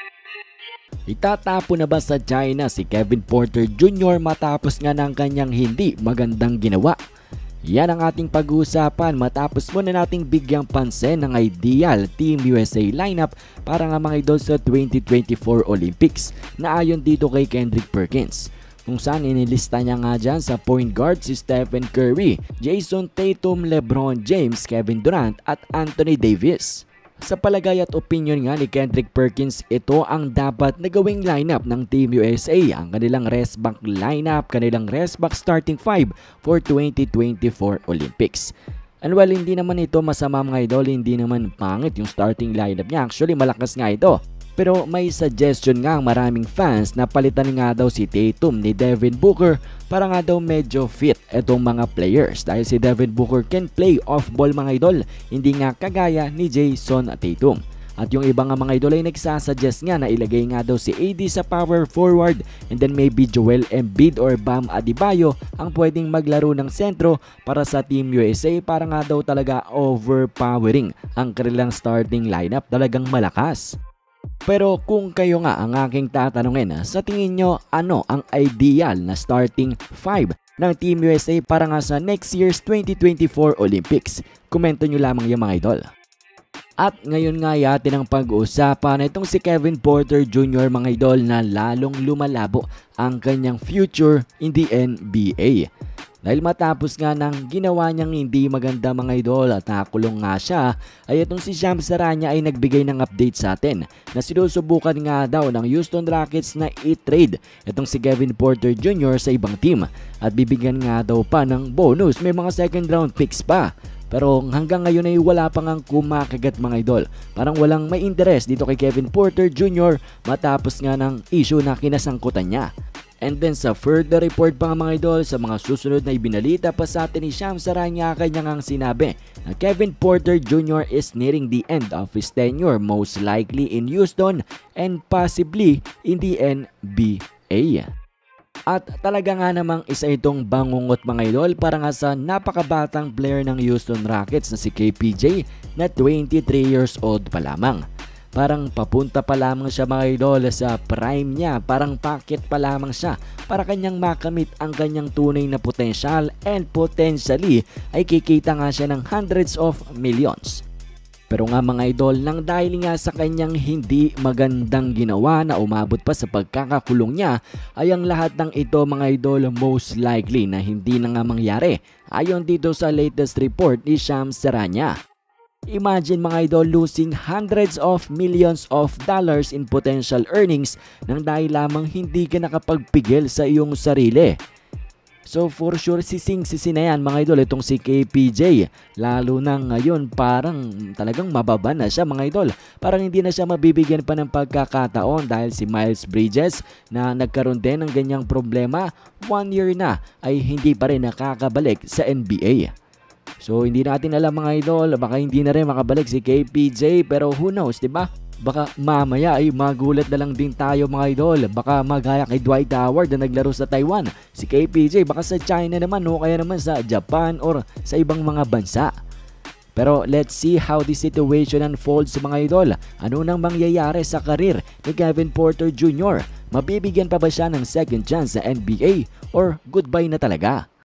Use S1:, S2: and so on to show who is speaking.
S1: Itatapo na ba sa China si Kevin Porter Jr. matapos nga ng kanyang hindi magandang ginawa? Yan ang ating pag-uusapan matapos muna nating bigyang pansin ng ideal Team USA lineup para nga mga idol sa 2024 Olympics na ayon dito kay Kendrick Perkins. Kung saan inilista niya nga dyan sa point guard si Stephen Curry, Jason Tatum, LeBron James, Kevin Durant at Anthony Davis. Sa palagay at opinion nga ni Kendrick Perkins, ito ang dapat na gawing lineup ng Team USA, ang kanilang rest back lineup, kanilang rest back starting 5 for 2024 Olympics. And well, hindi naman ito masama mga idol, hindi naman pangit yung starting lineup niya. Actually, malakas nga ito. Pero may suggestion nga ang maraming fans na palitan nga daw si Tatum ni Devin Booker para nga daw medyo fit itong mga players dahil si Devin Booker can play off ball mga idol, hindi nga kagaya ni Jason Tatum. At yung ibang mga idol ay nagsasuggest nga na ilagay nga daw si AD sa power forward and then maybe Joel Embiid or Bam Adebayo ang pwedeng maglaro ng sentro para sa Team USA para nga daw talaga overpowering ang kanilang starting lineup, talagang malakas. Pero kung kayo nga ang aking tatanungin, sa tingin nyo ano ang ideal na starting 5 ng Team USA para nga sa next year's 2024 Olympics? Komento nyo lamang yung mga idol. At ngayon nga yatin ang pag-uusapan itong si Kevin Porter Jr. mga idol na lalong lumalabo ang kanyang future in the NBA. Dahil matapos nga ng ginawa niyang hindi maganda mga idol at nakulong nga siya, ay itong si Shams Charania ay nagbigay ng update sa atin na sinusubukan nga daw ng Houston Rockets na i-trade itong si Kevin Porter Jr. sa ibang team at bibigyan nga daw pa ng bonus, may mga second round picks pa. Pero hanggang ngayon ay wala pang ang kumakagat mga idol. Parang walang may interest dito kay Kevin Porter Jr. matapos nga ng issue na kinasangkutan niya. And then sa further report pa mga idol, sa mga susunod na ibinalita pa sa atin ni Shams Charania, kanya ngang sinabi na Kevin Porter Jr. is nearing the end of his tenure, most likely in Houston and possibly in the NBA. At talaga nga namang isa itong bangungot mga idol para nga sa napakabatang player ng Houston Rockets na si KPJ na 23 years old pa lamang. Parang papunta pa lamang siya mga idol sa prime niya, parang packet pa lamang siya para kanyang makamit ang kanyang tunay na potensyal and potentially ay kikita nga siya ng hundreds of millions. Pero nga mga idol, nang dahil nga sa kanyang hindi magandang ginawa na umabot pa sa pagkakakulong niya, ay ang lahat ng ito mga idol most likely na hindi na nga mangyari ayon dito sa latest report ni Shams Charania. Imagine mga idol losing hundreds of millions of dollars in potential earnings nang dahil lamang hindi ka nakapagpigil sa iyong sarili. So for sure sising-sisi na yan mga idol itong si KPJ. Lalo na ngayon parang talagang mababa na siya mga idol. Parang hindi na siya mabibigyan pa ng pagkakataon dahil si Miles Bridges na nagkaroon din ng ganyang problema 1 year na ay hindi pa rin nakakabalik sa NBA. So hindi natin alam mga idol, baka hindi na rin makabalik si KPJ pero who knows, diba? Baka mamaya ay magulat na lang din tayo mga idol. Baka magaya kay Dwight Howard na naglaro sa Taiwan. Si KPJ baka sa China naman o kaya naman sa Japan or sa ibang mga bansa. Pero let's see how the situation unfolds mga idol. Ano nang mangyayari sa karir ni Kevin Porter Jr.? Mabibigyan pa ba siya ng second chance sa NBA or goodbye na talaga?